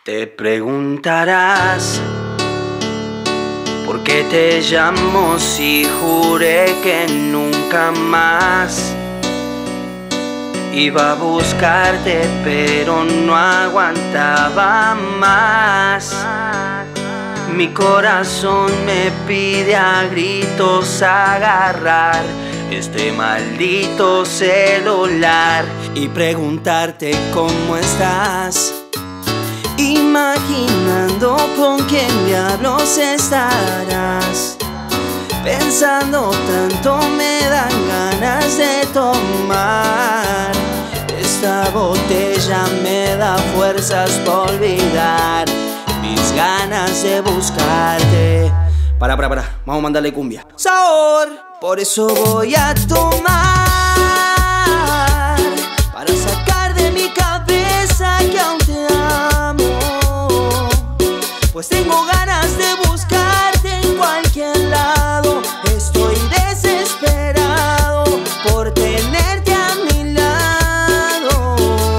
Te preguntarás por qué te llamo si juré que nunca más iba a buscarte, pero no aguantaba más. Mi corazón me pide a gritos agarrar este maldito celular y preguntarte cómo estás, imaginando con quién diablos estarás. Pensando tanto me dan ganas de tomar. Esta botella me da fuerzas por olvidar mis ganas de buscarte. Para, vamos a mandarle cumbia. Sabor, por eso voy a tomar, para sacar de mi cabeza que aún te amo. Pues tengo ganas de buscarte en cualquier lado. Estoy desesperado por tenerte a mi lado.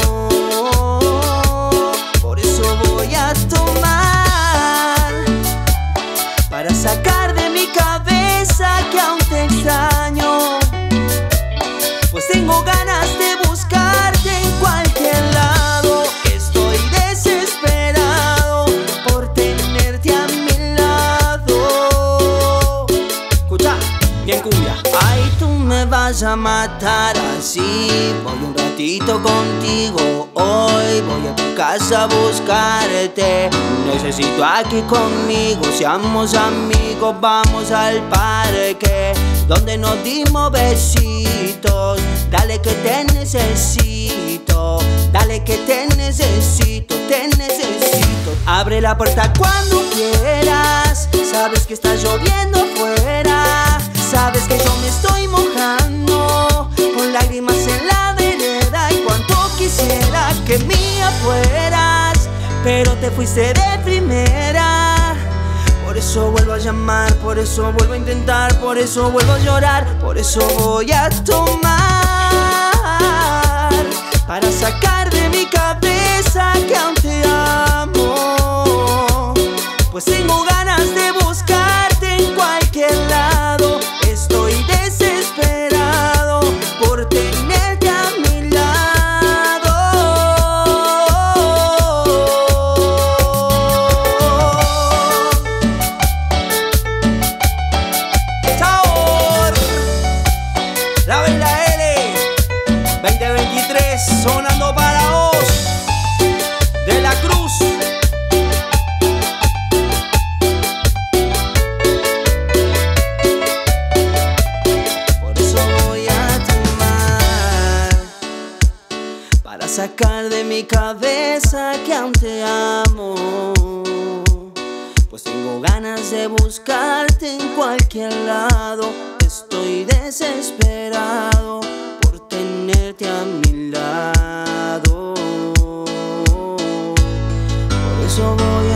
Por eso voy a tomar, para sacar de mi cabeza que aún te extraño. Pues tengo ganas de buscarte en cualquier lado. Estoy desesperado por tenerte a mi lado. Escucha, bien cumbia. Ay, tú me vas a matar así. Voy un ratito contigo hoy. Voy a tu casa a buscarte. Necesito aquí conmigo. Seamos amigos, vamos al parque donde nos dimos besitos. Dale que te necesito, dale que te necesito, te necesito. Abre la puerta cuando quieras. Sabes que está lloviendo afuera. Sabes que yo me estoy mojando con lágrimas en la vereda. Y cuánto quisiera que mía fueras, pero te fuiste de primera. Por eso vuelvo a llamar, por eso vuelvo a intentar, por eso vuelvo a llorar. Por eso voy a tomar, para sacar de mi cabeza que aún te amo. Pues tengo ganas de buscarte en cualquier lado. Estoy desesperado por tenerte a mi lado. Sabor, la B y la L 2023 sonando para vos, De la Cruz. Por eso voy a tomar, para sacar de mi cabeza que aún te amo. Pues tengo ganas de buscarte en cualquier lado. Estoy desesperado por tenerte a mi lado. Por eso voy